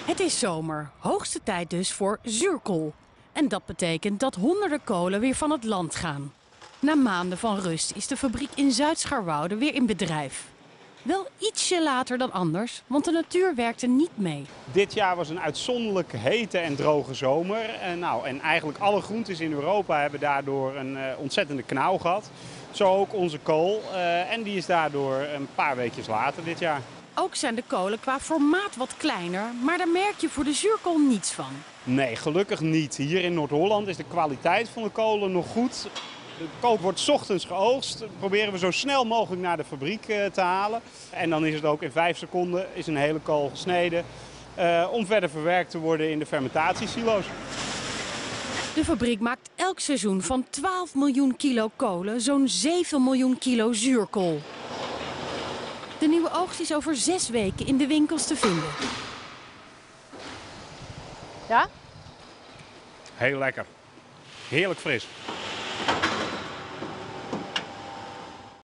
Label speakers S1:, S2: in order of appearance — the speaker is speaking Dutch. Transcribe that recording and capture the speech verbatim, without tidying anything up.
S1: Het is zomer, hoogste tijd dus voor zuurkool. En dat betekent dat honderden kolen weer van het land gaan. Na maanden van rust is de fabriek in Zuid-Scharwoude weer in bedrijf. Wel ietsje later dan anders, want de natuur werkte niet mee.
S2: Dit jaar was een uitzonderlijk hete en droge zomer. En, nou, en eigenlijk alle groentes in Europa hebben daardoor een uh, ontzettende knauw gehad. Zo ook onze kool. Uh, en die is daardoor een paar weekjes later dit jaar.
S1: Ook zijn de kolen qua formaat wat kleiner, maar daar merk je voor de zuurkool niets van.
S2: Nee, gelukkig niet. Hier in Noord-Holland is de kwaliteit van de kolen nog goed. De kool wordt 's ochtends geoogst. Dat proberen we zo snel mogelijk naar de fabriek uh, te halen. En dan is het ook in vijf seconden is een hele kool gesneden. Uh, om verder verwerkt te worden in de fermentatiesilo's.
S1: De fabriek maakt elk seizoen van twaalf miljoen kilo kolen zo'n zeven miljoen kilo zuurkool. De nieuwe oogst is over zes weken in de winkels te vinden.
S3: Ja?
S2: Heel lekker. Heerlijk fris.